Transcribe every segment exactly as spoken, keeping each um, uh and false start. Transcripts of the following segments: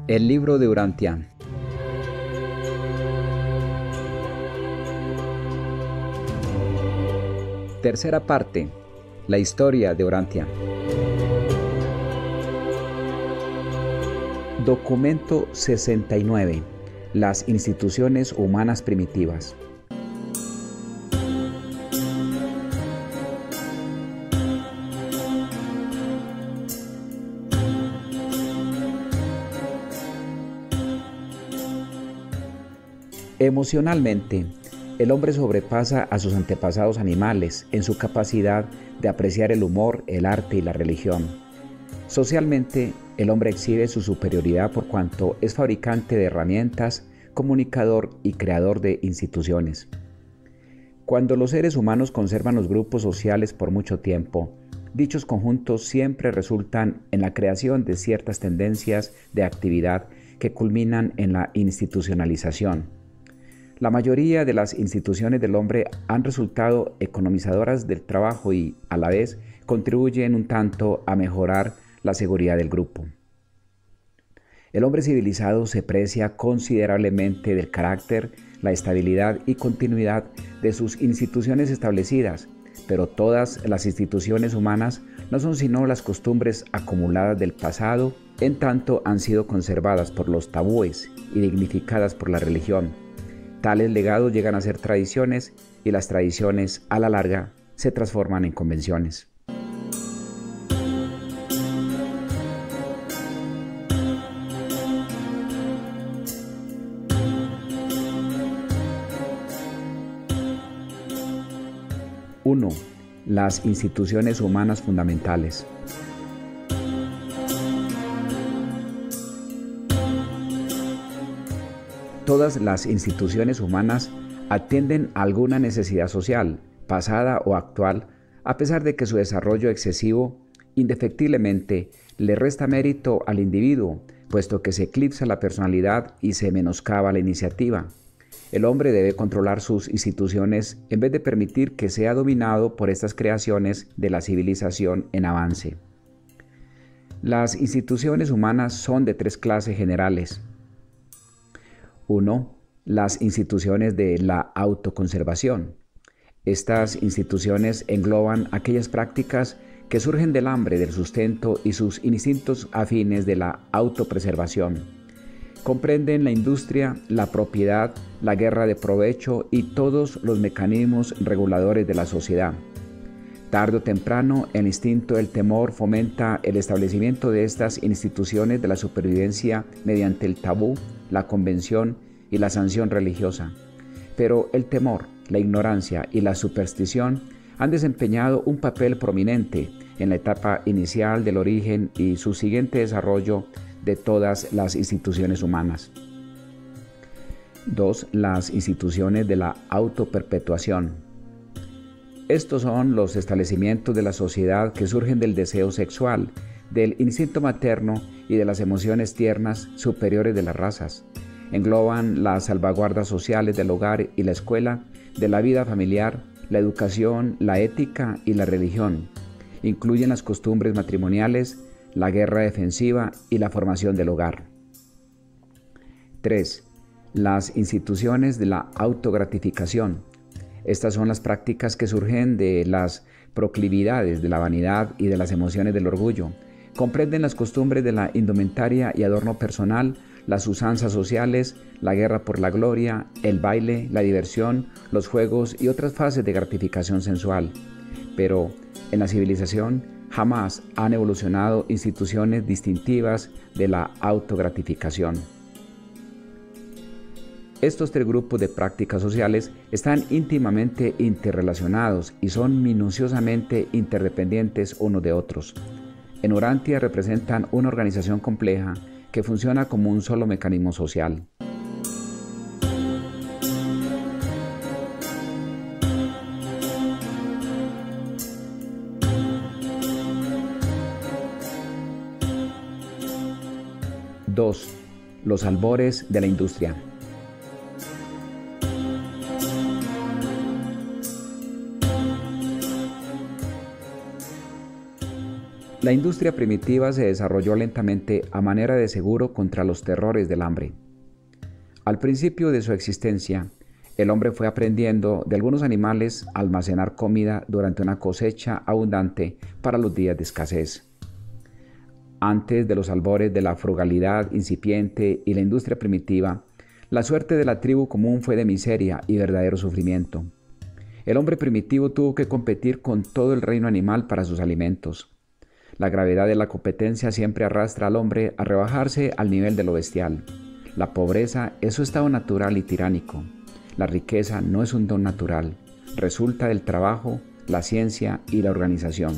El libro de Urantia. Tercera parte. La historia de Urantia. Documento sesenta y nueve. Las instituciones humanas primitivas. Emocionalmente, el hombre sobrepasa a sus antepasados animales en su capacidad de apreciar el humor, el arte y la religión. Socialmente, el hombre exhibe su superioridad por cuanto es fabricante de herramientas, comunicador y creador de instituciones. Cuando los seres humanos conservan los grupos sociales por mucho tiempo, dichos conjuntos siempre resultan en la creación de ciertas tendencias de actividad que culminan en la institucionalización. La mayoría de las instituciones del hombre han resultado economizadoras del trabajo y, a la vez, contribuyen un tanto a mejorar la seguridad del grupo. El hombre civilizado se precia considerablemente del carácter, la estabilidad y continuidad de sus instituciones establecidas, pero todas las instituciones humanas no son sino las costumbres acumuladas del pasado, en tanto han sido conservadas por los tabúes y dignificadas por la religión. Tales legados llegan a ser tradiciones y las tradiciones, a la larga, se transforman en convenciones. uno. Las instituciones humanas fundamentales. Todas las instituciones humanas atienden a alguna necesidad social, pasada o actual, a pesar de que su desarrollo excesivo, indefectiblemente, le resta mérito al individuo, puesto que se eclipsa la personalidad y se menoscaba la iniciativa. El hombre debe controlar sus instituciones en vez de permitir que sea dominado por estas creaciones de la civilización en avance. Las instituciones humanas son de tres clases generales. uno. Las instituciones de la autoconservación. Estas instituciones engloban aquellas prácticas que surgen del hambre, del sustento y sus instintos afines de la autopreservación. Comprenden la industria, la propiedad, la guerra de provecho y todos los mecanismos reguladores de la sociedad. Tarde o temprano, el instinto del temor fomenta el establecimiento de estas instituciones de la supervivencia mediante el tabú, la convención y la sanción religiosa. Pero el temor, la ignorancia y la superstición han desempeñado un papel prominente en la etapa inicial del origen y su siguiente desarrollo de todas las instituciones humanas. dos. Las instituciones de la autoperpetuación. Estos son los establecimientos de la sociedad que surgen del deseo sexual, del instinto materno y de las emociones tiernas superiores de las razas. Engloban las salvaguardas sociales del hogar y la escuela, de la vida familiar, la educación, la ética y la religión. Incluyen las costumbres matrimoniales, la guerra defensiva y la formación del hogar. tres. Las instituciones de la autogratificación. Estas son las prácticas que surgen de las proclividades de la vanidad y de las emociones del orgullo. Comprenden las costumbres de la indumentaria y adorno personal, las usanzas sociales, la guerra por la gloria, el baile, la diversión, los juegos y otras fases de gratificación sensual. Pero en la civilización jamás han evolucionado instituciones distintivas de la autogratificación. Estos tres grupos de prácticas sociales están íntimamente interrelacionados y son minuciosamente interdependientes unos de otros. En Urantia representan una organización compleja que funciona como un solo mecanismo social. dos. Los albores de la industria. La industria primitiva se desarrolló lentamente a manera de seguro contra los terrores del hambre. Al principio de su existencia, el hombre fue aprendiendo de algunos animales a almacenar comida durante una cosecha abundante para los días de escasez. Antes de los albores de la frugalidad incipiente y la industria primitiva, la suerte de la tribu común fue de miseria y verdadero sufrimiento. El hombre primitivo tuvo que competir con todo el reino animal para sus alimentos. La gravedad de la competencia siempre arrastra al hombre a rebajarse al nivel de lo bestial. La pobreza es su estado natural y tiránico. La riqueza no es un don natural, resulta del trabajo, la ciencia y la organización.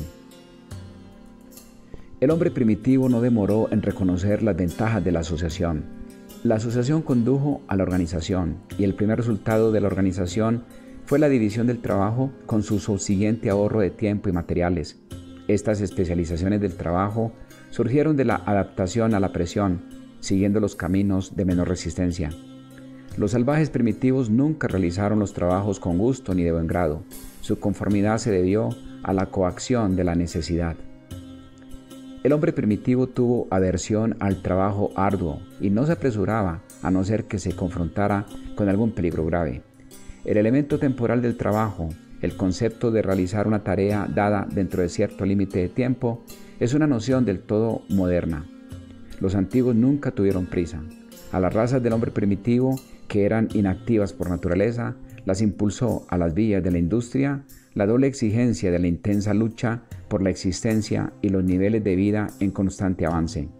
El hombre primitivo no demoró en reconocer las ventajas de la asociación. La asociación condujo a la organización y el primer resultado de la organización fue la división del trabajo con su subsiguiente ahorro de tiempo y materiales. Estas especializaciones del trabajo surgieron de la adaptación a la presión, siguiendo los caminos de menor resistencia. Los salvajes primitivos nunca realizaron los trabajos con gusto ni de buen grado. Su conformidad se debió a la coacción de la necesidad. El hombre primitivo tuvo aversión al trabajo arduo y no se apresuraba a no ser que se confrontara con algún peligro grave. El elemento temporal del trabajo, el concepto de realizar una tarea dada dentro de cierto límite de tiempo, es una noción del todo moderna. Los antiguos nunca tuvieron prisa. A las razas del hombre primitivo, que eran inactivas por naturaleza, las impulsó a las vías de la industria la doble exigencia de la intensa lucha por la existencia y los niveles de vida en constante avance.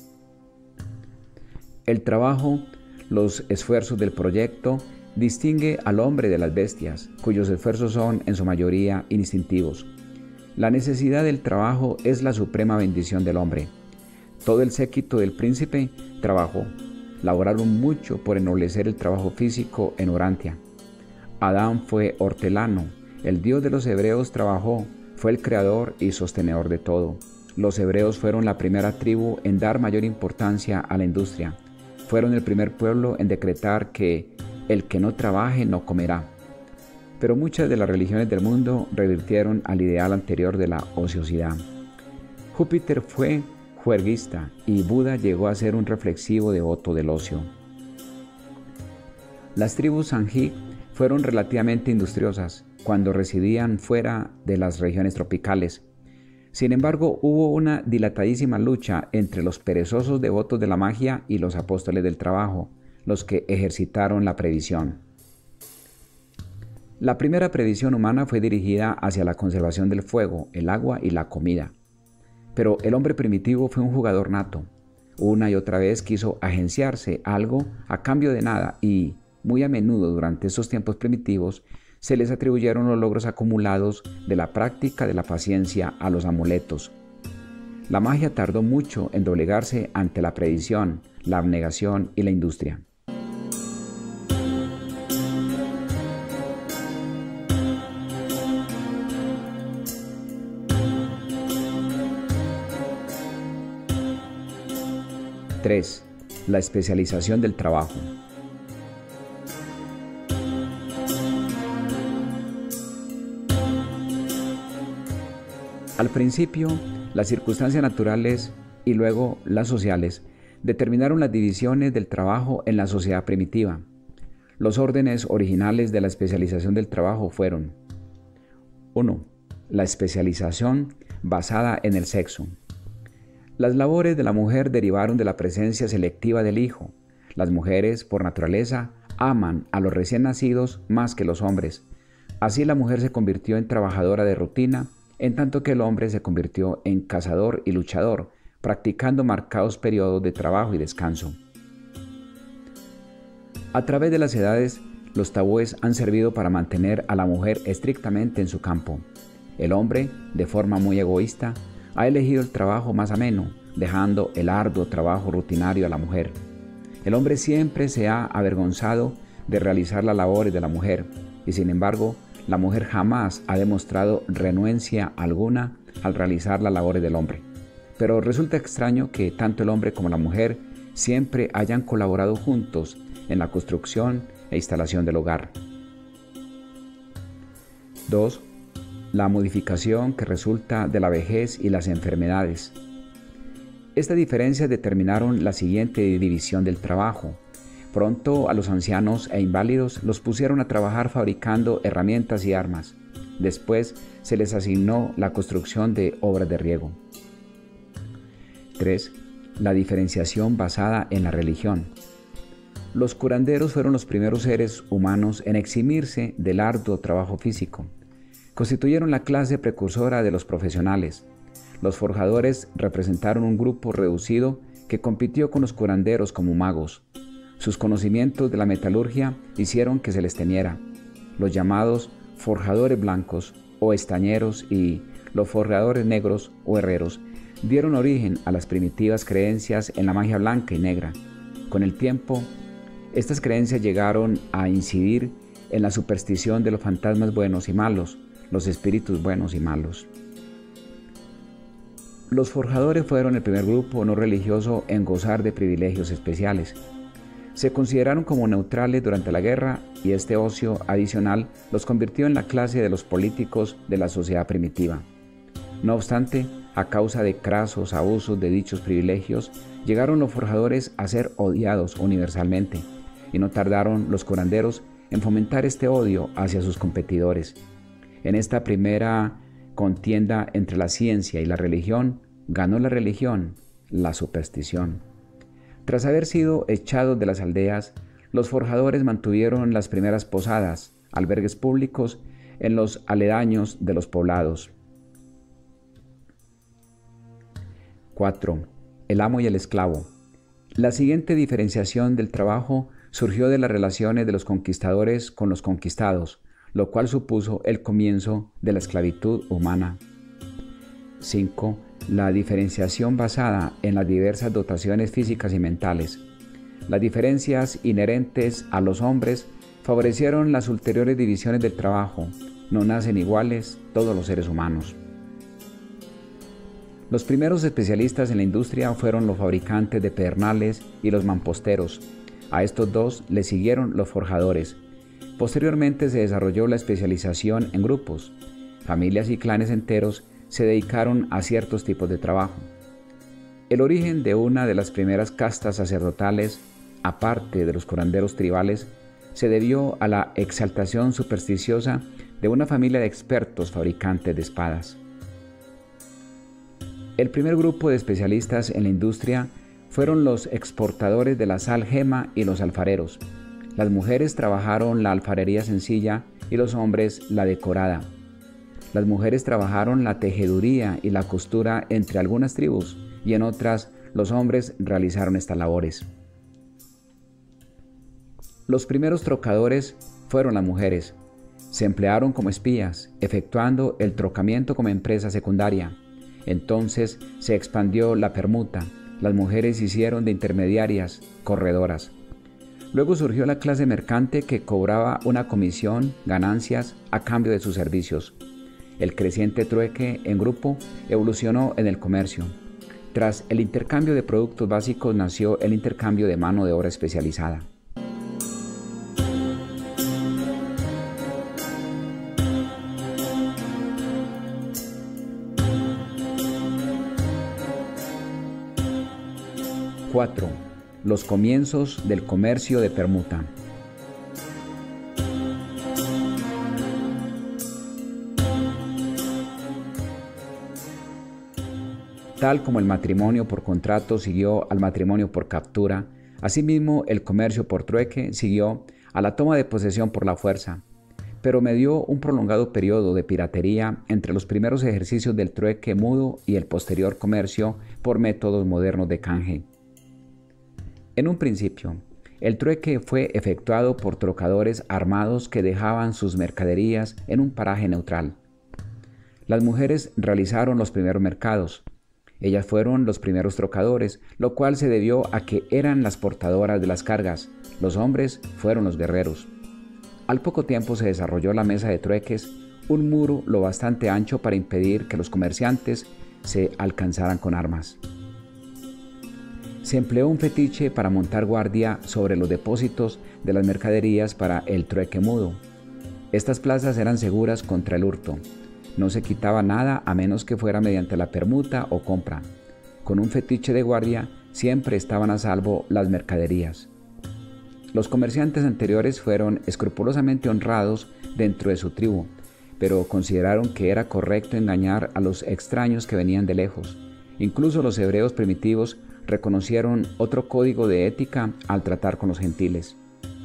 El trabajo, los esfuerzos del proyecto, distingue al hombre de las bestias, cuyos esfuerzos son en su mayoría instintivos. La necesidad del trabajo es la suprema bendición del hombre. Todo el séquito del príncipe trabajó. Laboraron mucho por ennoblecer el trabajo físico en Urantia. Adán fue hortelano. El Dios de los hebreos trabajó, fue el creador y sostenedor de todo. Los hebreos fueron la primera tribu en dar mayor importancia a la industria. Fueron el primer pueblo en decretar que el que no trabaje no comerá. Pero muchas de las religiones del mundo revirtieron al ideal anterior de la ociosidad. Júpiter fue juerguista y Buda llegó a ser un reflexivo devoto del ocio. Las tribus Sanghi fueron relativamente industriosas cuando residían fuera de las regiones tropicales. Sin embargo, hubo una dilatadísima lucha entre los perezosos devotos de la magia y los apóstoles del trabajo, los que ejercitaron la previsión. La primera previsión humana fue dirigida hacia la conservación del fuego, el agua y la comida. Pero el hombre primitivo fue un jugador nato. Una y otra vez quiso agenciarse algo a cambio de nada y, muy a menudo durante esos tiempos primitivos, se les atribuyeron los logros acumulados de la práctica de la paciencia a los amuletos. La magia tardó mucho en doblegarse ante la previsión, la abnegación y la industria. tres. La especialización del trabajo. Al principio, las circunstancias naturales y luego las sociales determinaron las divisiones del trabajo en la sociedad primitiva. Los órdenes originales de la especialización del trabajo fueron: uno. La especialización basada en el sexo. Las labores de la mujer derivaron de la presencia selectiva del hijo. Las mujeres, por naturaleza, aman a los recién nacidos más que los hombres. Así la mujer se convirtió en trabajadora de rutina, en tanto que el hombre se convirtió en cazador y luchador, practicando marcados periodos de trabajo y descanso. A través de las edades, los tabúes han servido para mantener a la mujer estrictamente en su campo. El hombre, de forma muy egoísta, ha elegido el trabajo más ameno, dejando el arduo trabajo rutinario a la mujer. El hombre siempre se ha avergonzado de realizar las labores de la mujer, y sin embargo, la mujer jamás ha demostrado renuencia alguna al realizar las labores del hombre. Pero resulta extraño que tanto el hombre como la mujer siempre hayan colaborado juntos en la construcción e instalación del hogar. dos. la modificación que resulta de la vejez y las enfermedades. Estas diferencias determinaron la siguiente división del trabajo. Pronto a los ancianos e inválidos los pusieron a trabajar fabricando herramientas y armas. Después se les asignó la construcción de obras de riego. tres. La diferenciación basada en la religión. Los curanderos fueron los primeros seres humanos en eximirse del arduo trabajo físico. Constituyeron la clase precursora de los profesionales. Los forjadores representaron un grupo reducido que compitió con los curanderos como magos. Sus conocimientos de la metalurgia hicieron que se les temiera. Los llamados forjadores blancos o estañeros y los forjadores negros o herreros dieron origen a las primitivas creencias en la magia blanca y negra. Con el tiempo, estas creencias llegaron a incidir en la superstición de los fantasmas buenos y malos, los espíritus buenos y malos. Los forjadores fueron el primer grupo no religioso en gozar de privilegios especiales. Se consideraron como neutrales durante la guerra y este ocio adicional los convirtió en la clase de los políticos de la sociedad primitiva. No obstante, a causa de crasos abusos de dichos privilegios, llegaron los forjadores a ser odiados universalmente, y no tardaron los curanderos en fomentar este odio hacia sus competidores. En esta primera contienda entre la ciencia y la religión, ganó la religión, la superstición. Tras haber sido echados de las aldeas, los forjadores mantuvieron las primeras posadas, albergues públicos en los aledaños de los poblados. cuatro. El amo y el esclavo. La siguiente diferenciación del trabajo surgió de las relaciones de los conquistadores con los conquistados, lo cual supuso el comienzo de la esclavitud humana. cinco. La diferenciación basada en las diversas dotaciones físicas y mentales. Las diferencias inherentes a los hombres favorecieron las ulteriores divisiones del trabajo. No nacen iguales todos los seres humanos. Los primeros especialistas en la industria fueron los fabricantes de pedernales y los mamposteros. A estos dos le siguieron los forjadores. Posteriormente se desarrolló la especialización en grupos. Familias y clanes enteros se dedicaron a ciertos tipos de trabajo. El origen de una de las primeras castas sacerdotales, aparte de los curanderos tribales, se debió a la exaltación supersticiosa de una familia de expertos fabricantes de espadas. El primer grupo de especialistas en la industria fueron los exportadores de la sal gema y los alfareros. Las mujeres trabajaron la alfarería sencilla y los hombres la decorada. Las mujeres trabajaron la tejeduría y la costura entre algunas tribus y en otras los hombres realizaron estas labores. Los primeros trocadores fueron las mujeres. Se emplearon como espías, efectuando el trocamiento como empresa secundaria. Entonces se expandió la permuta. Las mujeres hicieron de intermediarias, corredoras. Luego surgió la clase mercante que cobraba una comisión, ganancias, a cambio de sus servicios. El creciente trueque en grupo evolucionó en el comercio. Tras el intercambio de productos básicos nació el intercambio de mano de obra especializada. cuatro. Los comienzos del comercio de permuta. Tal como el matrimonio por contrato siguió al matrimonio por captura, asimismo el comercio por trueque siguió a la toma de posesión por la fuerza, pero medió un prolongado periodo de piratería entre los primeros ejercicios del trueque mudo y el posterior comercio por métodos modernos de canje. En un principio, el trueque fue efectuado por trocadores armados que dejaban sus mercaderías en un paraje neutral. Las mujeres realizaron los primeros mercados. Ellas fueron los primeros trocadores, lo cual se debió a que eran las portadoras de las cargas. Los hombres fueron los guerreros. Al poco tiempo se desarrolló la mesa de trueques, un muro lo bastante ancho para impedir que los comerciantes se alcanzaran con armas. Se empleó un fetiche para montar guardia sobre los depósitos de las mercaderías para el trueque mudo. Estas plazas eran seguras contra el hurto, No se quitaba nada a menos que fuera mediante la permuta o compra. Con un fetiche de guardia siempre estaban a salvo las mercaderías. Los comerciantes anteriores fueron escrupulosamente honrados dentro de su tribu, pero consideraron que era correcto engañar a los extraños que venían de lejos. Incluso los hebreos primitivos reconocieron otro código de ética al tratar con los gentiles.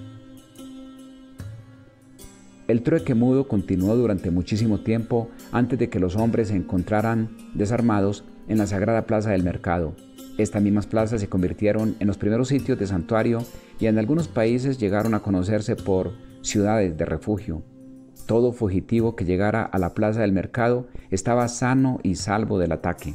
El trueque mudo continuó durante muchísimo tiempo antes de que los hombres se encontraran desarmados en la sagrada plaza del mercado. Estas mismas plazas se convirtieron en los primeros sitios de santuario y en algunos países llegaron a conocerse por ciudades de refugio. Todo fugitivo que llegara a la plaza del mercado estaba sano y salvo del ataque.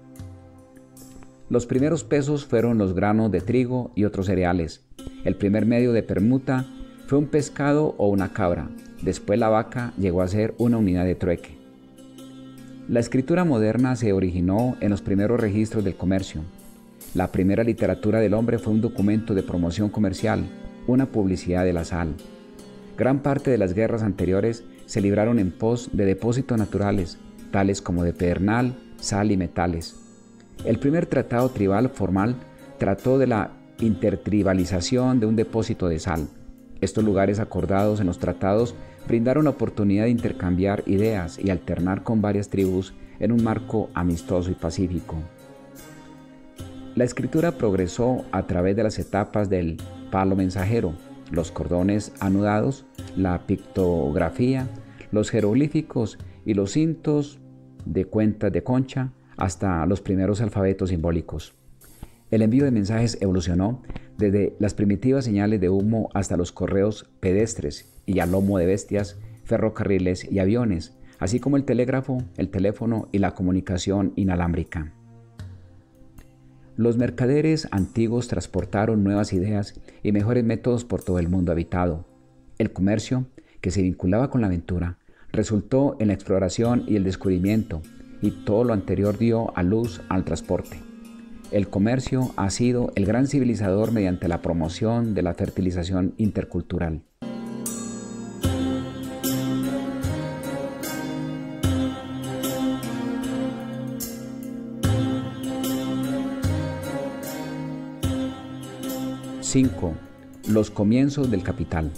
Los primeros pesos fueron los granos de trigo y otros cereales. El primer medio de permuta fue un pescado o una cabra. Después la vaca llegó a ser una unidad de trueque. La escritura moderna se originó en los primeros registros del comercio. La primera literatura del hombre fue un documento de promoción comercial, una publicidad de la sal. Gran parte de las guerras anteriores se libraron en pos de depósitos naturales, tales como de pedernal, sal y metales. El primer tratado tribal formal trató de la intertribalización de un depósito de sal. Estos lugares acordados en los tratados brindaron la oportunidad de intercambiar ideas y alternar con varias tribus en un marco amistoso y pacífico. La escritura progresó a través de las etapas del palo mensajero, los cordones anudados, la pictografía, los jeroglíficos y los cintos de cuentas de concha, hasta los primeros alfabetos simbólicos. El envío de mensajes evolucionó desde las primitivas señales de humo hasta los correos pedestres y a lomo de bestias, ferrocarriles y aviones, así como el telégrafo, el teléfono y la comunicación inalámbrica. Los mercaderes antiguos transportaron nuevas ideas y mejores métodos por todo el mundo habitado. El comercio, que se vinculaba con la aventura, resultó en la exploración y el descubrimiento, y todo lo anterior dio a luz al transporte. El comercio ha sido el gran civilizador mediante la promoción de la fertilización intercultural. cinco. Los comienzos del capital.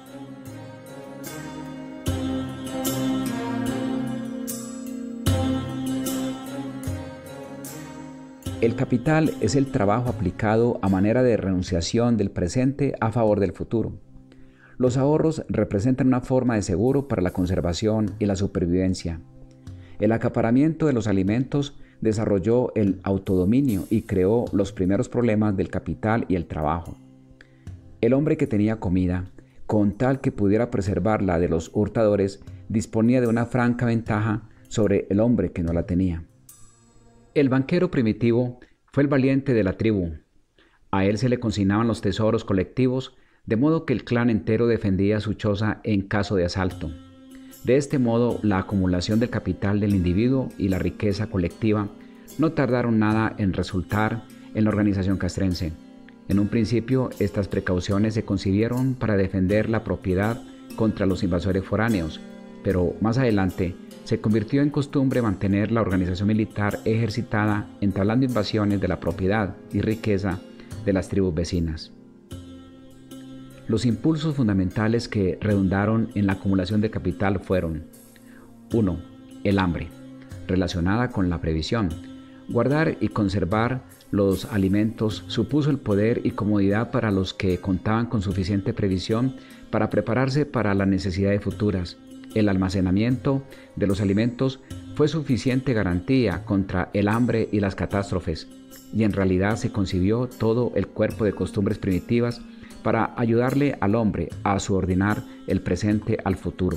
El capital es el trabajo aplicado a manera de renunciación del presente a favor del futuro. Los ahorros representan una forma de seguro para la conservación y la supervivencia. El acaparamiento de los alimentos desarrolló el autodominio y creó los primeros problemas del capital y el trabajo. El hombre que tenía comida, con tal que pudiera preservarla de los hurtadores, disponía de una franca ventaja sobre el hombre que no la tenía. El banquero primitivo fue el valiente de la tribu. A él se le consignaban los tesoros colectivos, de modo que el clan entero defendía su choza en caso de asalto. De este modo, la acumulación del capital del individuo y la riqueza colectiva no tardaron nada en resultar en la organización castrense. En un principio, estas precauciones se concibieron para defender la propiedad contra los invasores foráneos, pero más adelante se convirtió en costumbre mantener la organización militar ejercitada entablando invasiones de la propiedad y riqueza de las tribus vecinas. Los impulsos fundamentales que redundaron en la acumulación de capital fueron: uno. El hambre, relacionada con la previsión. Guardar y conservar los alimentos supuso el poder y comodidad para los que contaban con suficiente previsión para prepararse para las necesidades futuras. El almacenamiento de los alimentos fue suficiente garantía contra el hambre y las catástrofes, y en realidad se concibió todo el cuerpo de costumbres primitivas para ayudarle al hombre a subordinar el presente al futuro.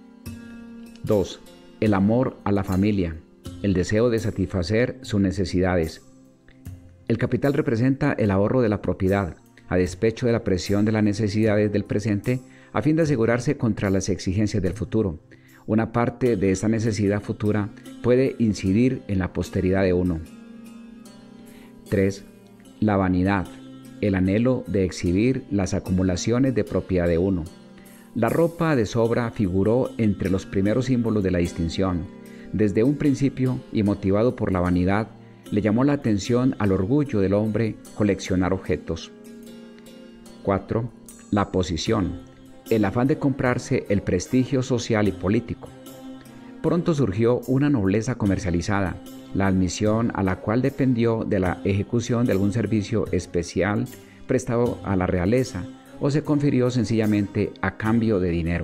dos. El amor a la familia, el deseo de satisfacer sus necesidades. El capital representa el ahorro de la propiedad, a despecho de la presión de las necesidades del presente, a fin de asegurarse contra las exigencias del futuro. Una parte de esa necesidad futura puede incidir en la posteridad de uno. tres. La vanidad, el anhelo de exhibir las acumulaciones de propiedad de uno. La ropa de sobra figuró entre los primeros símbolos de la distinción, Desde un principio, y motivado por la vanidad, le llamó la atención al orgullo del hombre coleccionar objetos. cuatro. La posición, el afán de comprarse el prestigio social y político. Pronto surgió una nobleza comercializada, la admisión a la cual dependió de la ejecución de algún servicio especial prestado a la realeza o se confirió sencillamente a cambio de dinero.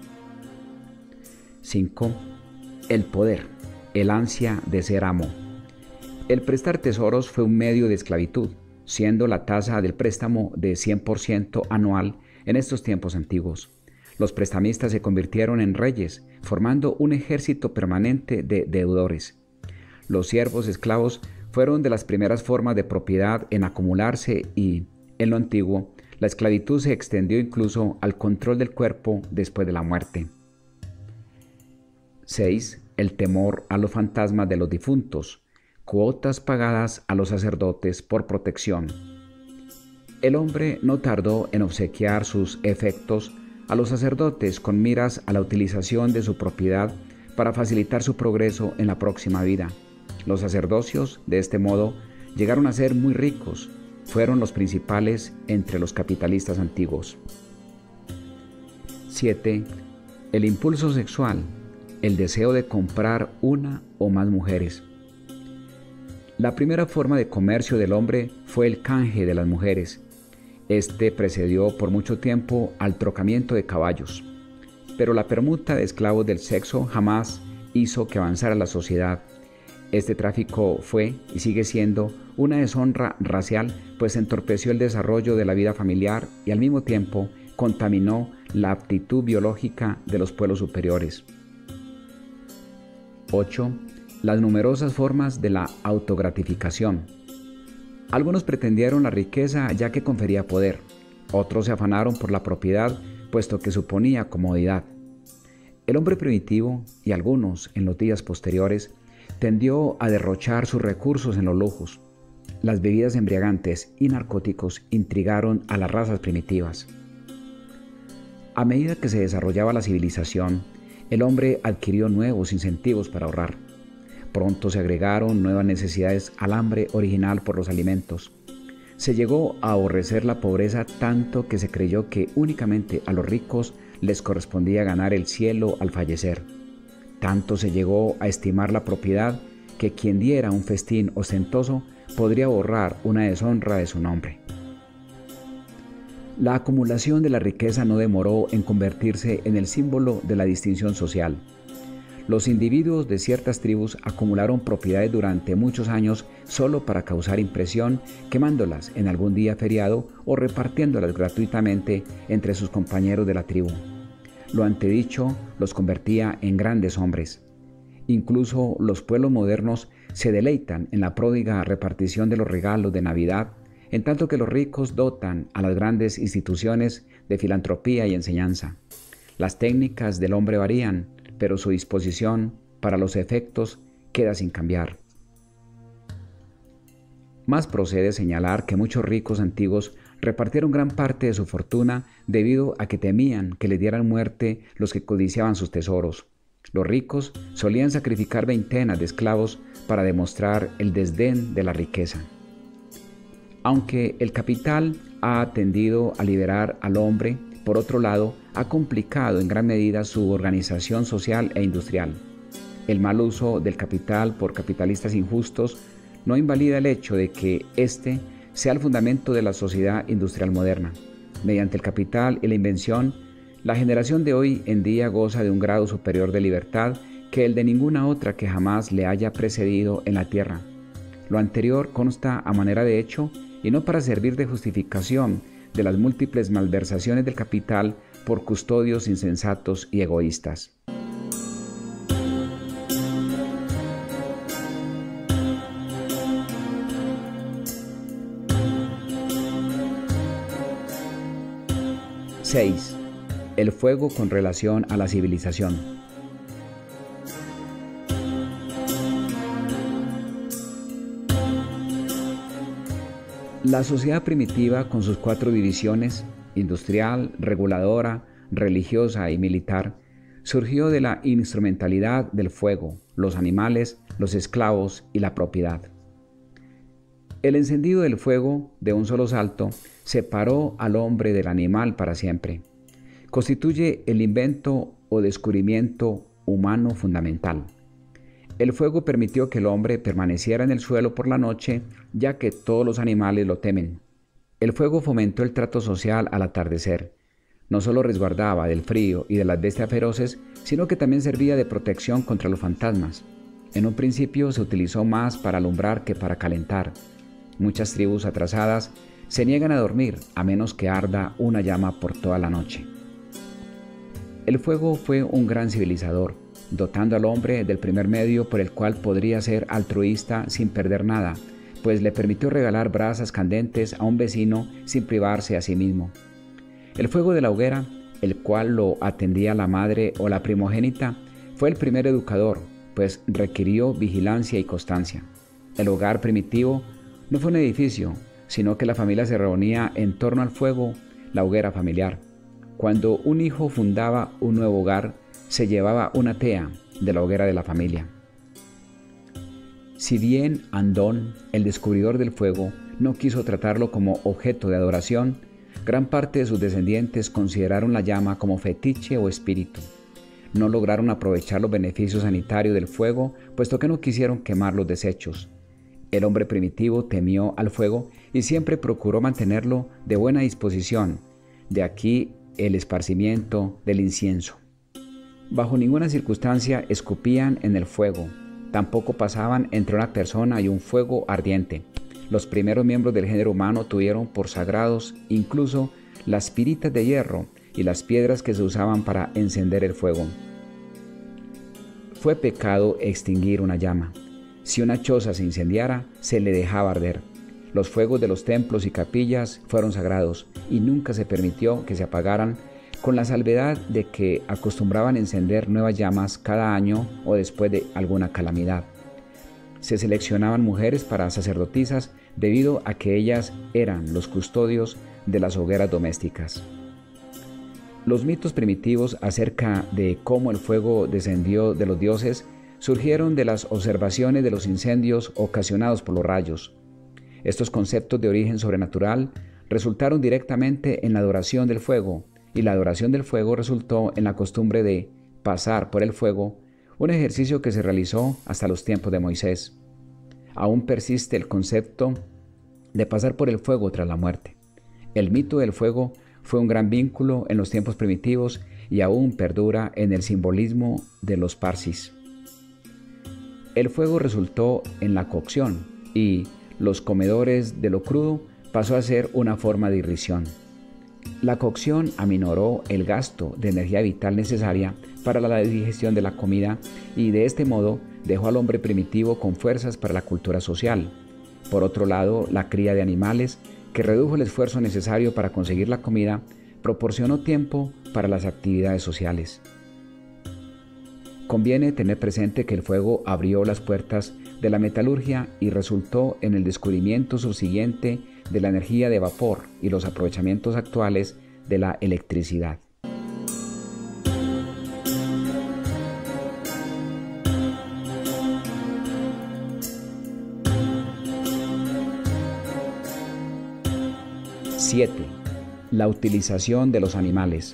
cinco. El poder, el ansia de ser amo. El prestar tesoros fue un medio de esclavitud, siendo la tasa del préstamo de cien por ciento anual en estos tiempos antiguos. Los prestamistas se convirtieron en reyes, formando un ejército permanente de deudores. Los siervos esclavos fueron de las primeras formas de propiedad en acumularse y, en lo antiguo, la esclavitud se extendió incluso al control del cuerpo después de la muerte. seis. El temor a los fantasmas de los difuntos. Cuotas pagadas a los sacerdotes por protección. El hombre no tardó en obsequiar sus efectos a los sacerdotes con miras a la utilización de su propiedad para facilitar su progreso en la próxima vida. Los sacerdocios, de este modo, llegaron a ser muy ricos. Fueron los principales entre los capitalistas antiguos. siete. El impulso sexual, el deseo de comprar una o más mujeres. La primera forma de comercio del hombre fue el canje de las mujeres. Este precedió por mucho tiempo al trocamiento de caballos. Pero la permuta de esclavos del sexo jamás hizo que avanzara la sociedad. Este tráfico fue y sigue siendo una deshonra racial, pues entorpeció el desarrollo de la vida familiar y al mismo tiempo contaminó la aptitud biológica de los pueblos superiores. ocho. Las numerosas formas de la autogratificación. Algunos pretendieron la riqueza ya que confería poder, otros se afanaron por la propiedad puesto que suponía comodidad. El hombre primitivo, y algunos en los días posteriores, tendió a derrochar sus recursos en los lujos. Las bebidas embriagantes y narcóticos intrigaron a las razas primitivas. A medida que se desarrollaba la civilización, el hombre adquirió nuevos incentivos para ahorrar. Pronto se agregaron nuevas necesidades al hambre original por los alimentos. Se llegó a aborrecer la pobreza tanto que se creyó que únicamente a los ricos les correspondía ganar el cielo al fallecer. Tanto se llegó a estimar la propiedad que quien diera un festín ostentoso podría borrar una deshonra de su nombre. La acumulación de la riqueza no demoró en convertirse en el símbolo de la distinción social. Los individuos de ciertas tribus acumularon propiedades durante muchos años solo para causar impresión, quemándolas en algún día feriado o repartiéndolas gratuitamente entre sus compañeros de la tribu. Lo antedicho los convertía en grandes hombres. Incluso los pueblos modernos se deleitan en la pródiga repartición de los regalos de Navidad, en tanto que los ricos dotan a las grandes instituciones de filantropía y enseñanza. Las técnicas del hombre varían, pero su disposición para los efectos queda sin cambiar. Más procede señalar que muchos ricos antiguos repartieron gran parte de su fortuna debido a que temían que les dieran muerte los que codiciaban sus tesoros. Los ricos solían sacrificar veintenas de esclavos para demostrar el desdén de la riqueza. Aunque el capital ha tendido a liberar al hombre, por otro lado, ha complicado en gran medida su organización social e industrial. El mal uso del capital por capitalistas injustos no invalida el hecho de que éste sea el fundamento de la sociedad industrial moderna. Mediante el capital y la invención, la generación de hoy en día goza de un grado superior de libertad que el de ninguna otra que jamás le haya precedido en la tierra. Lo anterior consta a manera de hecho y no para servir de justificación de las múltiples malversaciones del capital por custodios insensatos y egoístas. seis. El fuego con relación a la civilización. La sociedad primitiva, con sus cuatro divisiones, industrial, reguladora, religiosa y militar, surgió de la instrumentalidad del fuego, los animales, los esclavos y la propiedad. El encendido del fuego, de un solo salto, separó al hombre del animal para siempre. Constituye el invento o descubrimiento humano fundamental. El fuego permitió que el hombre permaneciera en el suelo por la noche, ya que todos los animales lo temen. El fuego fomentó el trato social al atardecer. No solo resguardaba del frío y de las bestias feroces, sino que también servía de protección contra los fantasmas. En un principio se utilizó más para alumbrar que para calentar. Muchas tribus atrasadas se niegan a dormir a menos que arda una llama por toda la noche. El fuego fue un gran civilizador, dotando al hombre del primer medio por el cual podría ser altruista sin perder nada, pues le permitió regalar brasas candentes a un vecino sin privarse a sí mismo. El fuego de la hoguera, el cual lo atendía la madre o la primogénita, fue el primer educador, pues requirió vigilancia y constancia. El hogar primitivo no fue un edificio, sino que la familia se reunía en torno al fuego, la hoguera familiar. Cuando un hijo fundaba un nuevo hogar, se llevaba una tea de la hoguera de la familia. Si bien Andón, el descubridor del fuego, no quiso tratarlo como objeto de adoración, gran parte de sus descendientes consideraron la llama como fetiche o espíritu. No lograron aprovechar los beneficios sanitarios del fuego, puesto que no quisieron quemar los desechos. El hombre primitivo temió al fuego y siempre procuró mantenerlo de buena disposición. De aquí el esparcimiento del incienso. Bajo ninguna circunstancia escupían en el fuego, tampoco pasaban entre una persona y un fuego ardiente. Los primeros miembros del género humano tuvieron por sagrados incluso las piritas de hierro y las piedras que se usaban para encender el fuego. Fue pecado extinguir una llama. Si una choza se incendiara, se le dejaba arder. Los fuegos de los templos y capillas fueron sagrados y nunca se permitió que se apagaran, con la salvedad de que acostumbraban encender nuevas llamas cada año o después de alguna calamidad. Se seleccionaban mujeres para sacerdotisas debido a que ellas eran los custodios de las hogueras domésticas. Los mitos primitivos acerca de cómo el fuego descendió de los dioses surgieron de las observaciones de los incendios ocasionados por los rayos. Estos conceptos de origen sobrenatural resultaron directamente en la adoración del fuego, y la adoración del fuego resultó en la costumbre de pasar por el fuego, un ejercicio que se realizó hasta los tiempos de Moisés. Aún persiste el concepto de pasar por el fuego tras la muerte. El mito del fuego fue un gran vínculo en los tiempos primitivos y aún perdura en el simbolismo de los parsis. El fuego resultó en la cocción y los comedores de lo crudo pasó a ser una forma de irrisión. La cocción aminoró el gasto de energía vital necesaria para la digestión de la comida y de este modo dejó al hombre primitivo con fuerzas para la cultura social. Por otro lado, la cría de animales, que redujo el esfuerzo necesario para conseguir la comida, proporcionó tiempo para las actividades sociales. Conviene tener presente que el fuego abrió las puertas de la metalurgia y resultó en el descubrimiento subsiguiente de la energía de vapor y los aprovechamientos actuales de la electricidad. siete. La utilización de los animales.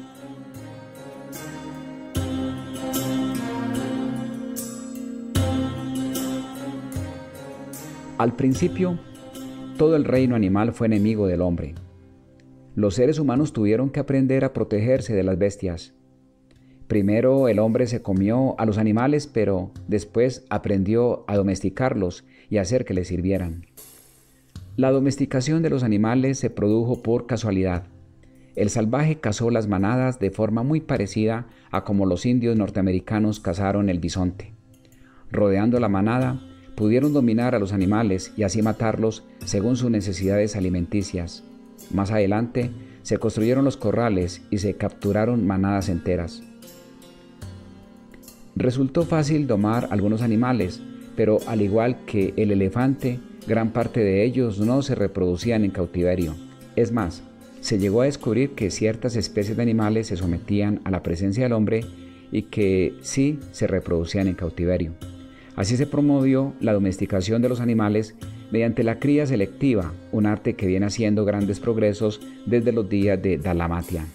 Al principio, todo el reino animal fue enemigo del hombre. Los seres humanos tuvieron que aprender a protegerse de las bestias. Primero el hombre se comió a los animales, pero después aprendió a domesticarlos y a hacer que le sirvieran. La domesticación de los animales se produjo por casualidad. El salvaje cazó las manadas de forma muy parecida a como los indios norteamericanos cazaron el bisonte. Rodeando la manada, pudieron dominar a los animales y así matarlos según sus necesidades alimenticias. Más adelante, se construyeron los corrales y se capturaron manadas enteras. Resultó fácil domar algunos animales, pero al igual que el elefante, gran parte de ellos no se reproducían en cautiverio. Es más, se llegó a descubrir que ciertas especies de animales se sometían a la presencia del hombre y que sí se reproducían en cautiverio. Así se promovió la domesticación de los animales mediante la cría selectiva, un arte que viene haciendo grandes progresos desde los días de Dalmatia.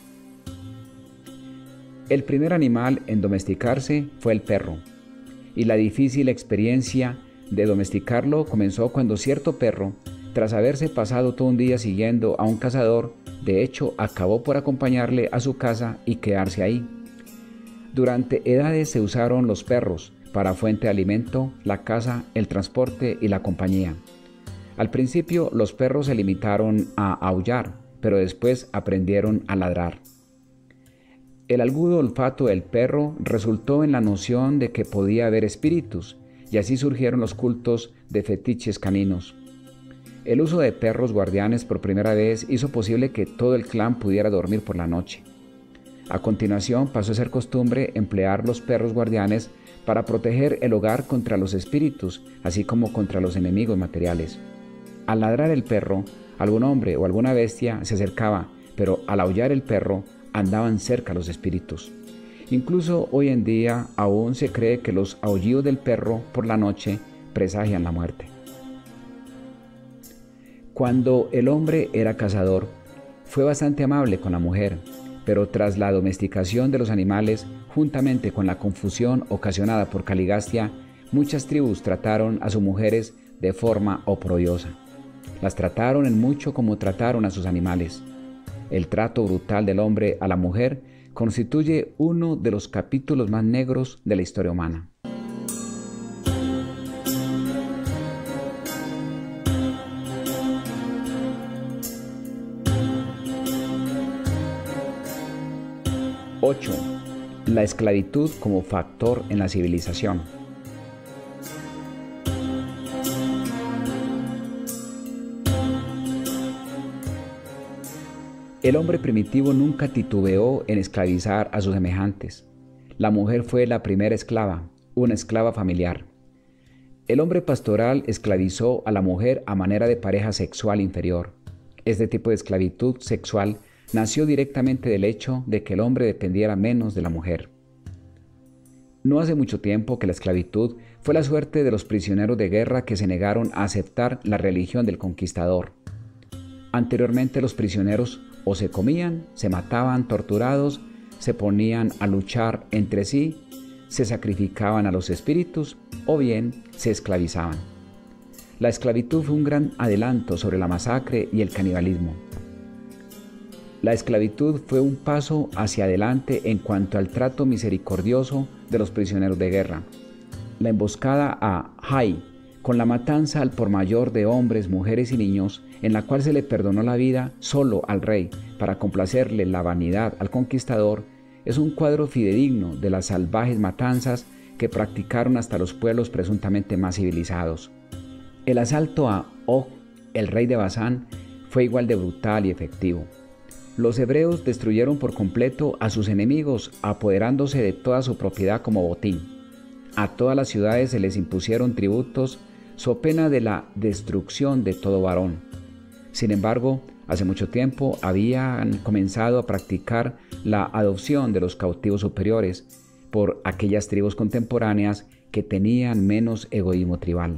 El primer animal en domesticarse fue el perro, y la difícil experiencia de domesticarlo comenzó cuando cierto perro, tras haberse pasado todo un día siguiendo a un cazador, de hecho acabó por acompañarle a su casa y quedarse ahí. Durante edades se usaron los perros para fuente de alimento, la caza, el transporte y la compañía. Al principio los perros se limitaron a aullar, pero después aprendieron a ladrar. El agudo olfato del perro resultó en la noción de que podía haber espíritus, y así surgieron los cultos de fetiches caninos. El uso de perros guardianes por primera vez hizo posible que todo el clan pudiera dormir por la noche. A continuación pasó a ser costumbre emplear los perros guardianes para proteger el hogar contra los espíritus, así como contra los enemigos materiales. Al ladrar el perro, algún hombre o alguna bestia se acercaba, pero al aullar el perro, andaban cerca los espíritus. Incluso hoy en día aún se cree que los aullidos del perro por la noche presagian la muerte. Cuando el hombre era cazador, fue bastante amable con la mujer, pero tras la domesticación de los animales, juntamente con la confusión ocasionada por Caligastia, muchas tribus trataron a sus mujeres de forma oprobiosa. Las trataron en mucho como trataron a sus animales. El trato brutal del hombre a la mujer constituye uno de los capítulos más negros de la historia humana. ocho. La esclavitud como factor en la civilización. El hombre primitivo nunca titubeó en esclavizar a sus semejantes. La mujer fue la primera esclava, una esclava familiar. El hombre pastoral esclavizó a la mujer a manera de pareja sexual inferior. Este tipo de esclavitud sexual nació directamente del hecho de que el hombre dependiera menos de la mujer. No hace mucho tiempo que la esclavitud fue la suerte de los prisioneros de guerra que se negaron a aceptar la religión del conquistador. Anteriormente los prisioneros o se comían, se mataban torturados, se ponían a luchar entre sí, se sacrificaban a los espíritus o bien se esclavizaban. La esclavitud fue un gran adelanto sobre la masacre y el canibalismo. La esclavitud fue un paso hacia adelante en cuanto al trato misericordioso de los prisioneros de guerra. La emboscada a Hai, con la matanza al por mayor de hombres, mujeres y niños, en la cual se le perdonó la vida solo al rey para complacerle la vanidad al conquistador, es un cuadro fidedigno de las salvajes matanzas que practicaron hasta los pueblos presuntamente más civilizados. El asalto a Og, el rey de Basán, fue igual de brutal y efectivo. Los hebreos destruyeron por completo a sus enemigos, apoderándose de toda su propiedad como botín. A todas las ciudades se les impusieron tributos, so pena de la destrucción de todo varón. Sin embargo, hace mucho tiempo habían comenzado a practicar la adopción de los cautivos superiores por aquellas tribus contemporáneas que tenían menos egoísmo tribal.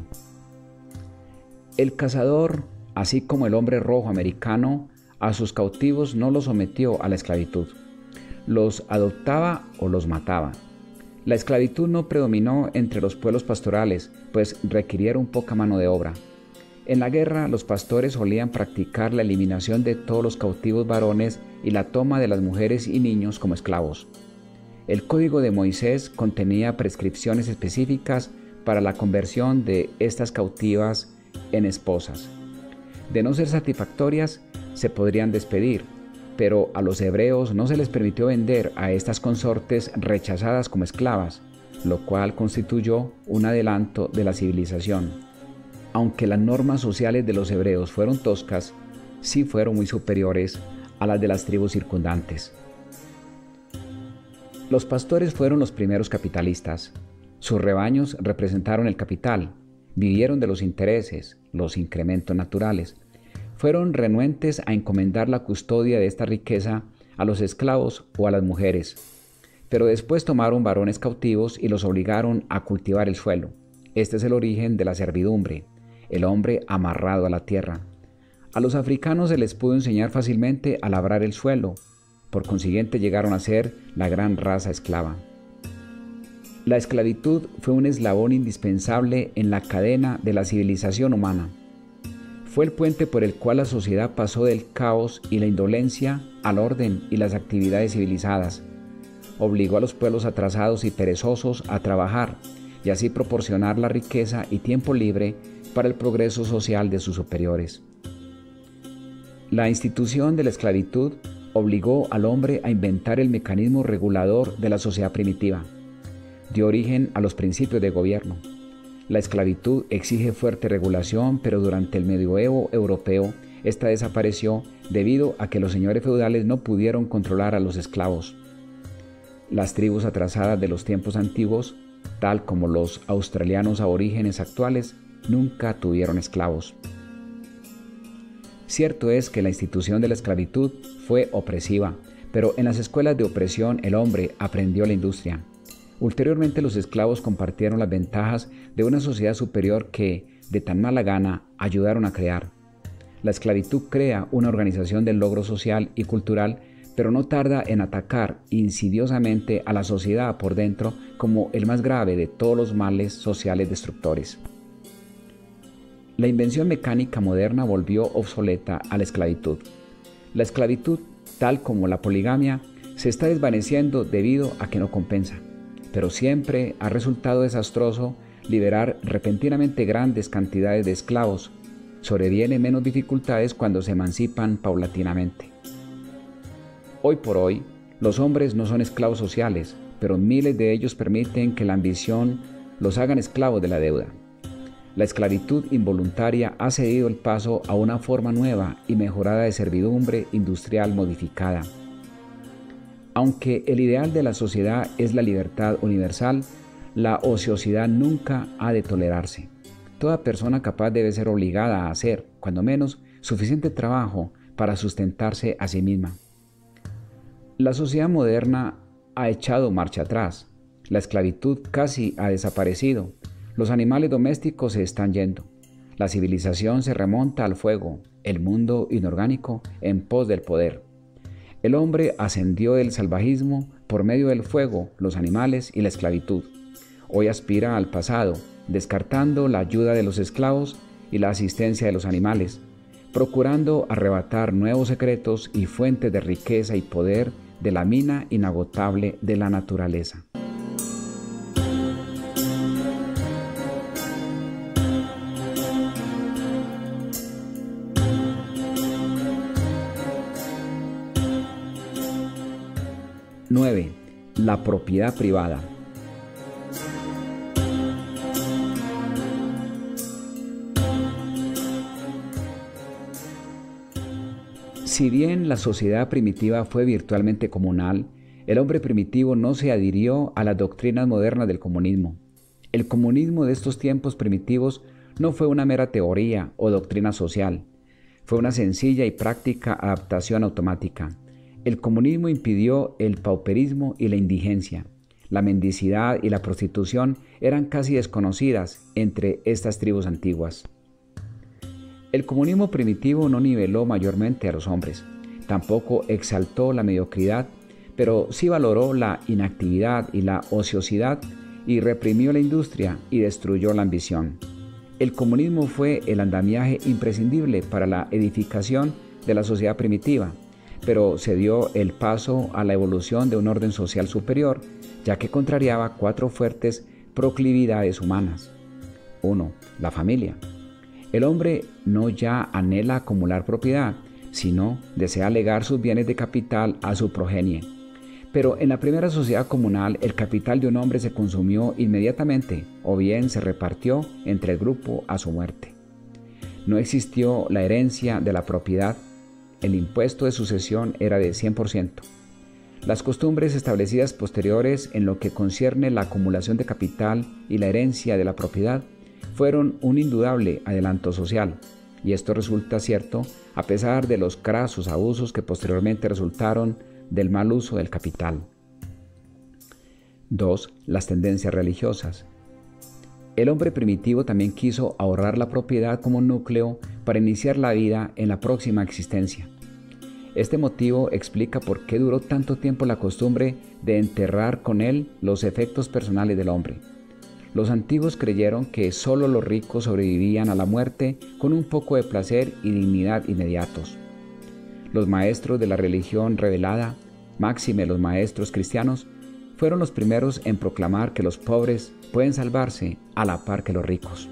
El cazador, así como el hombre rojo americano, a sus cautivos no los sometió a la esclavitud. Los adoptaba o los mataba. La esclavitud no predominó entre los pueblos pastorales, pues requirieron poca mano de obra. En la guerra, los pastores solían practicar la eliminación de todos los cautivos varones y la toma de las mujeres y niños como esclavos. El Código de Moisés contenía prescripciones específicas para la conversión de estas cautivas en esposas. De no ser satisfactorias, se podrían despedir, pero a los hebreos no se les permitió vender a estas consortes rechazadas como esclavas, lo cual constituyó un adelanto de la civilización. Aunque las normas sociales de los hebreos fueron toscas, sí fueron muy superiores a las de las tribus circundantes. Los pastores fueron los primeros capitalistas. Sus rebaños representaron el capital, vivieron de los intereses, los incrementos naturales. Fueron renuentes a encomendar la custodia de esta riqueza a los esclavos o a las mujeres. pero después tomaron varones cautivos y los obligaron a cultivar el suelo. Este es el origen de la servidumbre, el hombre amarrado a la tierra. A los africanos se les pudo enseñar fácilmente a labrar el suelo, por consiguiente llegaron a ser la gran raza esclava. La esclavitud fue un eslabón indispensable en la cadena de la civilización humana. Fue el puente por el cual la sociedad pasó del caos y la indolencia al orden y las actividades civilizadas. Obligó a los pueblos atrasados y perezosos a trabajar y así proporcionar la riqueza y tiempo libre para el progreso social de sus superiores. La institución de la esclavitud obligó al hombre a inventar el mecanismo regulador de la sociedad primitiva. Dio origen a los principios de gobierno. La esclavitud exige fuerte regulación, pero durante el medioevo europeo esta desapareció debido a que los señores feudales no pudieron controlar a los esclavos. Las tribus atrasadas de los tiempos antiguos, tal como los australianos aborígenes actuales, nunca tuvieron esclavos. Cierto es que la institución de la esclavitud fue opresiva, pero en las escuelas de opresión el hombre aprendió la industria. Ulteriormente los esclavos compartieron las ventajas de una sociedad superior que, de tan mala gana, ayudaron a crear. La esclavitud crea una organización del logro social y cultural, pero no tarda en atacar insidiosamente a la sociedad por dentro como el más grave de todos los males sociales destructores. La invención mecánica moderna volvió obsoleta a la esclavitud. La esclavitud, tal como la poligamia, se está desvaneciendo debido a que no compensa, pero siempre ha resultado desastroso liberar repentinamente grandes cantidades de esclavos. Sobrevienen menos dificultades cuando se emancipan paulatinamente. Hoy por hoy, los hombres no son esclavos sociales, pero miles de ellos permiten que la ambición los hagan esclavos de la deuda. La esclavitud involuntaria ha cedido el paso a una forma nueva y mejorada de servidumbre industrial modificada. Aunque el ideal de la sociedad es la libertad universal, la ociosidad nunca ha de tolerarse. Toda persona capaz debe ser obligada a hacer, cuando menos, suficiente trabajo para sustentarse a sí misma. La sociedad moderna ha echado marcha atrás. La esclavitud casi ha desaparecido. Los animales domésticos se están yendo. La civilización se remonta al fuego, el mundo inorgánico en pos del poder. El hombre ascendió del salvajismo por medio del fuego, los animales y la esclavitud. Hoy aspira al pasado, descartando la ayuda de los esclavos y la asistencia de los animales, procurando arrebatar nuevos secretos y fuentes de riqueza y poder de la mina inagotable de la naturaleza. nueve. La propiedad privada. Si bien la sociedad primitiva fue virtualmente comunal, el hombre primitivo no se adhirió a las doctrinas modernas del comunismo. El comunismo de estos tiempos primitivos no fue una mera teoría o doctrina social, fue una sencilla y práctica adaptación automática. El comunismo impidió el pauperismo y la indigencia. La mendicidad y la prostitución eran casi desconocidas entre estas tribus antiguas. El comunismo primitivo no niveló mayormente a los hombres, tampoco exaltó la mediocridad, pero sí valoró la inactividad y la ociosidad y reprimió la industria y destruyó la ambición. El comunismo fue el andamiaje imprescindible para la edificación de la sociedad primitiva, pero se dio el paso a la evolución de un orden social superior, ya que contrariaba cuatro fuertes proclividades humanas. uno. La familia. El hombre no ya anhela acumular propiedad, sino desea legar sus bienes de capital a su progenie. Pero en la primera sociedad comunal, el capital de un hombre se consumió inmediatamente, o bien se repartió entre el grupo a su muerte. No existió la herencia de la propiedad. El impuesto de sucesión era de cien por ciento. Las costumbres establecidas posteriores en lo que concierne la acumulación de capital y la herencia de la propiedad fueron un indudable adelanto social, y esto resulta cierto a pesar de los crasos abusos que posteriormente resultaron del mal uso del capital. dos. Las tendencias religiosas. El hombre primitivo también quiso ahorrar la propiedad como núcleo para iniciar la vida en la próxima existencia. Este motivo explica por qué duró tanto tiempo la costumbre de enterrar con él los efectos personales del hombre. Los antiguos creyeron que solo los ricos sobrevivían a la muerte con un poco de placer y dignidad inmediatos. Los maestros de la religión revelada, máxime los maestros cristianos, fueron los primeros en proclamar que los pobres pueden salvarse a la par que los ricos.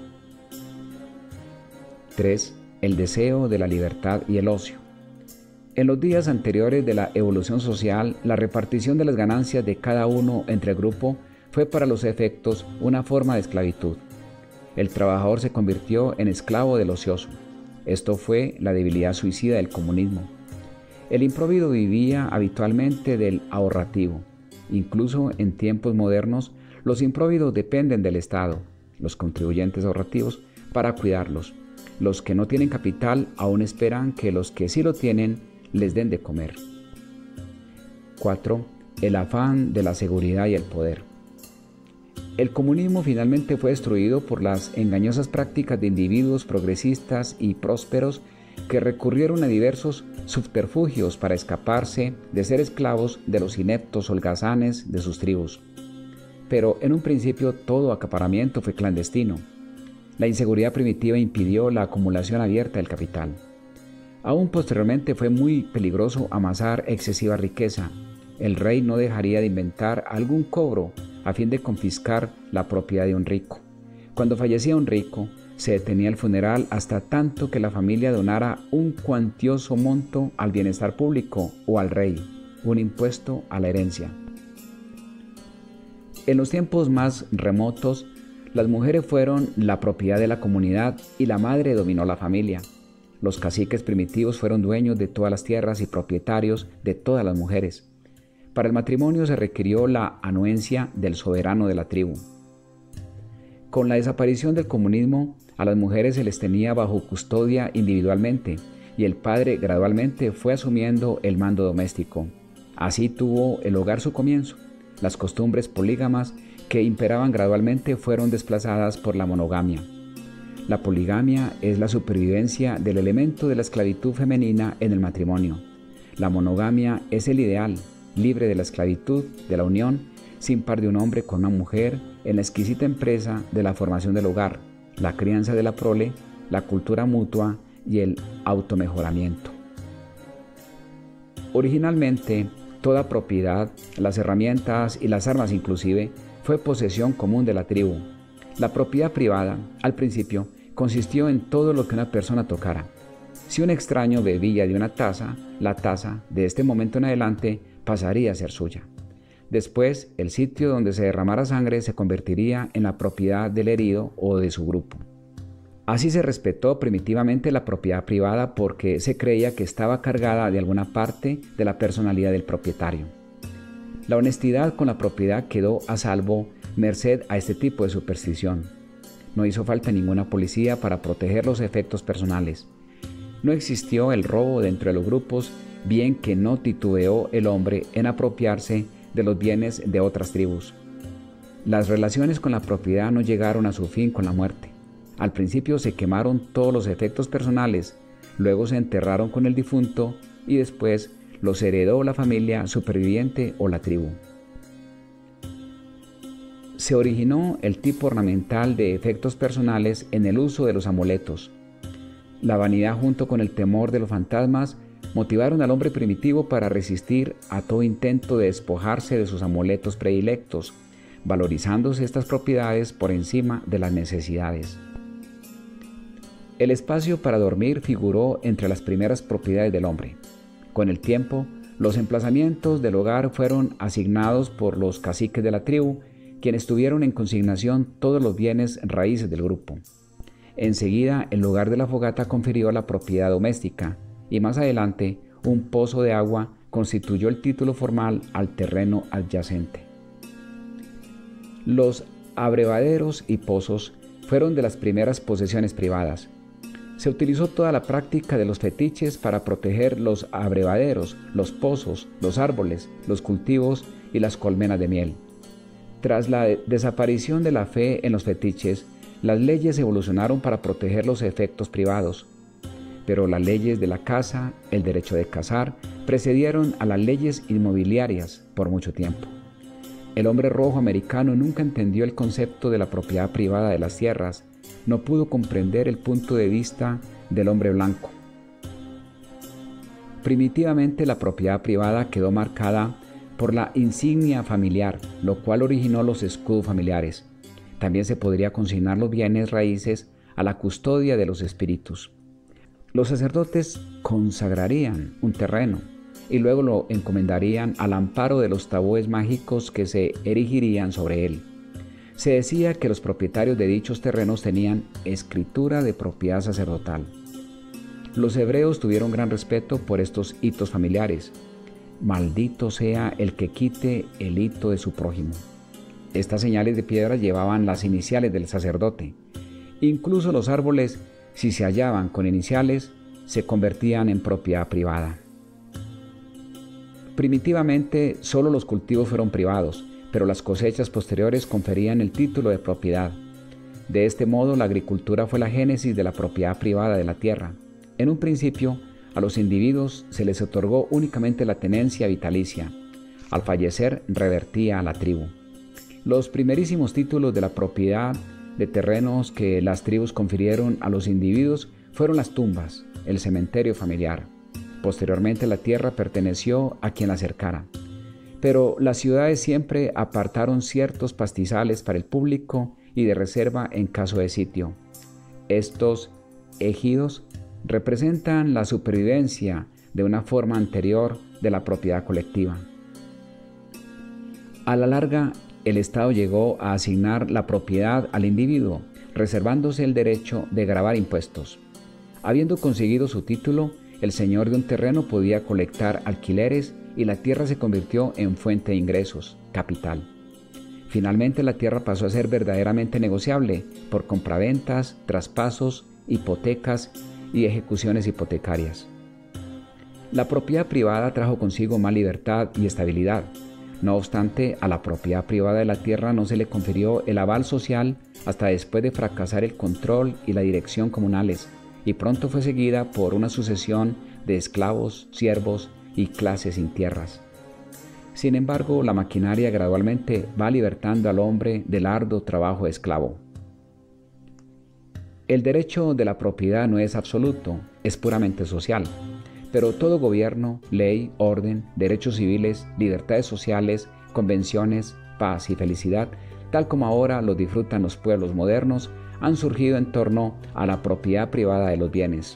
tres. El deseo de la libertad y el ocio. En los días anteriores de la evolución social, la repartición de las ganancias de cada uno entre el grupo fue para los efectos una forma de esclavitud. El trabajador se convirtió en esclavo del ocioso. Esto fue la debilidad suicida del comunismo. El impróvido vivía habitualmente del ahorrativo. Incluso en tiempos modernos, los impróvidos dependen del Estado, los contribuyentes ahorrativos, para cuidarlos. Los que no tienen capital aún esperan que los que sí lo tienen les den de comer. cuatro. El afán de la seguridad y el poder. El comunismo finalmente fue destruido por las engañosas prácticas de individuos progresistas y prósperos que recurrieron a diversos subterfugios para escaparse de ser esclavos de los ineptos holgazanes de sus tribus. Pero en un principio todo acaparamiento fue clandestino. La inseguridad primitiva impidió la acumulación abierta del capital. Aún posteriormente fue muy peligroso amasar excesiva riqueza. El rey no dejaría de inventar algún cobro a fin de confiscar la propiedad de un rico. Cuando fallecía un rico, se detenía el funeral hasta tanto que la familia donara un cuantioso monto al bienestar público o al rey, un impuesto a la herencia. En los tiempos más remotos, las mujeres fueron la propiedad de la comunidad y la madre dominó la familia. Los caciques primitivos fueron dueños de todas las tierras y propietarios de todas las mujeres. Para el matrimonio se requirió la anuencia del soberano de la tribu. Con la desaparición del comunismo, a las mujeres se les tenía bajo custodia individualmente y el padre gradualmente fue asumiendo el mando doméstico. Así tuvo el hogar su comienzo. Las costumbres polígamas que imperaban gradualmente fueron desplazadas por la monogamia. La poligamia es la supervivencia del elemento de la esclavitud femenina en el matrimonio. La monogamia es el ideal, libre de la esclavitud, de la unión, sin par de un hombre con una mujer, en la exquisita empresa de la formación del hogar, la crianza de la prole, la cultura mutua y el automejoramiento. Originalmente, toda propiedad, las herramientas y las armas inclusive, fue posesión común de la tribu. La propiedad privada, al principio, consistió en todo lo que una persona tocara. Si un extraño bebía de una taza, la taza, de este momento en adelante, pasaría a ser suya. Después, el sitio donde se derramara sangre se convertiría en la propiedad del herido o de su grupo. Así se respetó primitivamente la propiedad privada porque se creía que estaba cargada de alguna parte de la personalidad del propietario. La honestidad con la propiedad quedó a salvo merced a este tipo de superstición. No hizo falta ninguna policía para proteger los efectos personales. No existió el robo dentro de los grupos, bien que no titubeó el hombre en apropiarse de los bienes de otras tribus. Las relaciones con la propiedad no llegaron a su fin con la muerte. Al principio se quemaron todos los efectos personales, luego se enterraron con el difunto y después los heredó la familia superviviente o la tribu. Se originó el tipo ornamental de efectos personales en el uso de los amuletos. La vanidad junto con el temor de los fantasmas motivaron al hombre primitivo para resistir a todo intento de despojarse de sus amuletos predilectos, valorizándose estas propiedades por encima de las necesidades. El espacio para dormir figuró entre las primeras propiedades del hombre. Con el tiempo, los emplazamientos del hogar fueron asignados por los caciques de la tribu, quienes tuvieron en consignación todos los bienes raíces del grupo. Enseguida, el lugar de la fogata confirió la propiedad doméstica, y más adelante, un pozo de agua constituyó el título formal al terreno adyacente. Los abrevaderos y pozos fueron de las primeras posesiones privadas. Se utilizó toda la práctica de los fetiches para proteger los abrevaderos, los pozos, los árboles, los cultivos y las colmenas de miel. Tras la desaparición de la fe en los fetiches, las leyes evolucionaron para proteger los efectos privados, pero las leyes de la casa, el derecho de casar, precedieron a las leyes inmobiliarias por mucho tiempo. El hombre rojo americano nunca entendió el concepto de la propiedad privada de las tierras, no pudo comprender el punto de vista del hombre blanco. Primitivamente la propiedad privada quedó marcada por la insignia familiar, lo cual originó los escudos familiares. También se podría consignar los bienes raíces a la custodia de los espíritus. Los sacerdotes consagrarían un terreno y luego lo encomendarían al amparo de los tabúes mágicos que se erigirían sobre él. Se decía que los propietarios de dichos terrenos tenían escritura de propiedad sacerdotal. Los hebreos tuvieron gran respeto por estos hitos familiares. Maldito sea el que quite el hito de su prójimo. Estas señales de piedra llevaban las iniciales del sacerdote. Incluso los árboles, si se hallaban con iniciales, se convertían en propiedad privada. Primitivamente, solo los cultivos fueron privados, pero las cosechas posteriores conferían el título de propiedad. De este modo, la agricultura fue la génesis de la propiedad privada de la tierra. En un principio, a los individuos se les otorgó únicamente la tenencia vitalicia. Al fallecer, revertía a la tribu. Los primerísimos títulos de la propiedad de terrenos que las tribus confirieron a los individuos fueron las tumbas, el cementerio familiar. Posteriormente la tierra perteneció a quien la cercara. Pero las ciudades siempre apartaron ciertos pastizales para el público y de reserva en caso de sitio. Estos ejidos representan la supervivencia de una forma anterior de la propiedad colectiva. A la larga, el Estado llegó a asignar la propiedad al individuo, reservándose el derecho de gravar impuestos. Habiendo conseguido su título, el señor de un terreno podía colectar alquileres y la tierra se convirtió en fuente de ingresos, capital. Finalmente la tierra pasó a ser verdaderamente negociable por compraventas, traspasos, hipotecas y ejecuciones hipotecarias. La propiedad privada trajo consigo más libertad y estabilidad. No obstante, a la propiedad privada de la tierra no se le confirió el aval social hasta después de fracasar el control y la dirección comunales, y pronto fue seguida por una sucesión de esclavos, siervos y clases sin tierras. Sin embargo, la maquinaria gradualmente va libertando al hombre del arduo trabajo de esclavo. El derecho de la propiedad no es absoluto, es puramente social. Pero todo gobierno, ley, orden, derechos civiles, libertades sociales, convenciones, paz y felicidad, tal como ahora los disfrutan los pueblos modernos, han surgido en torno a la propiedad privada de los bienes.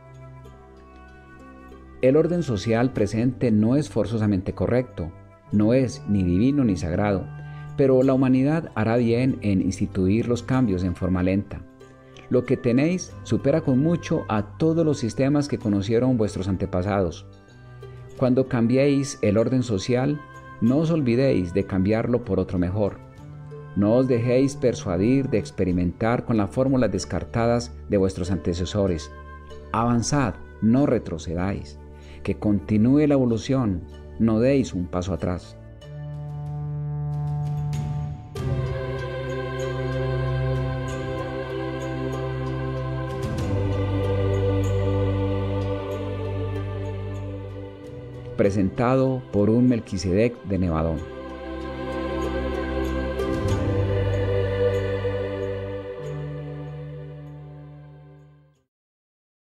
El orden social presente no es forzosamente correcto, no es ni divino ni sagrado, pero la humanidad hará bien en instituir los cambios en forma lenta. Lo que tenéis supera con mucho a todos los sistemas que conocieron vuestros antepasados. Cuando cambiéis el orden social, no os olvidéis de cambiarlo por otro mejor. No os dejéis persuadir de experimentar con las fórmulas descartadas de vuestros antecesores. Avanzad, no retrocedáis. Que continúe la evolución, no deis un paso atrás. Presentado por un Melquisedec de Nevadón.